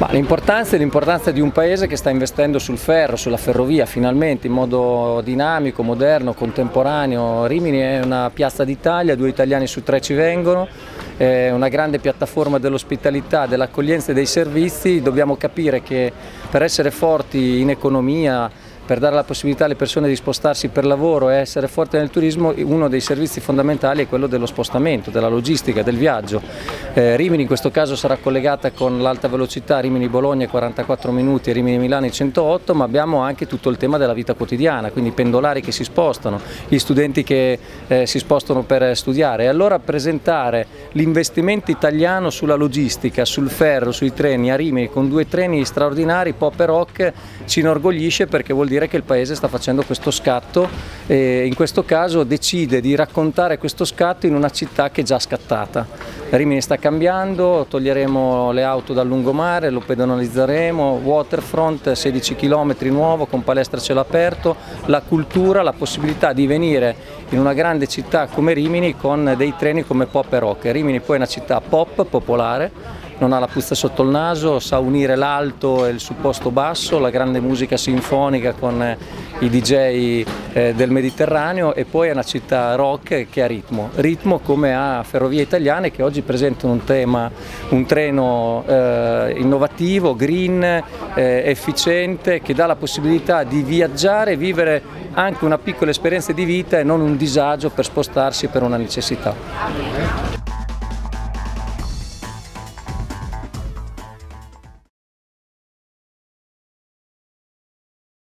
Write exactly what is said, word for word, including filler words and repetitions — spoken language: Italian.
L'importanza è l'importanza di un paese che sta investendo sul ferro, sulla ferrovia finalmente in modo dinamico, moderno, contemporaneo. Rimini è una piazza d'Italia, due italiani su tre ci vengono, è una grande piattaforma dell'ospitalità, dell'accoglienza e dei servizi. Dobbiamo capire che per essere forti in economia, per dare la possibilità alle persone di spostarsi per lavoro e essere forti nel turismo, uno dei servizi fondamentali è quello dello spostamento, della logistica, del viaggio. Eh, Rimini in questo caso sarà collegata con l'alta velocità Rimini-Bologna quarantaquattro minuti e Rimini-Milano centootto, ma abbiamo anche tutto il tema della vita quotidiana, quindi i pendolari che si spostano, gli studenti che eh, si spostano per studiare. E allora presentare l'investimento italiano sulla logistica, sul ferro, sui treni a Rimini con due treni straordinari, Pop e Rock, ci inorgoglisce perché vuol dire che il Paese sta facendo questo scatto e in questo caso decide di raccontare questo scatto in una città che è già scattata. Rimini sta cambiando, toglieremo le auto dal lungomare, lo pedonalizzeremo, waterfront, sedici chilometri nuovo con palestra a cielo aperto, la cultura, la possibilità di venire in una grande città come Rimini con dei treni come Pop e Rock. Rimini poi è una città pop, popolare, non ha la puzza sotto il naso, sa unire l'alto e il supposto basso, la grande musica sinfonica con i D J eh, del Mediterraneo, e poi è una città rock che ha ritmo, ritmo come ha Ferrovie Italiane, che oggi presentano un, tema, un treno eh, innovativo, green, eh, efficiente, che dà la possibilità di viaggiare e vivere anche una piccola esperienza di vita e non un disagio per spostarsi per una necessità.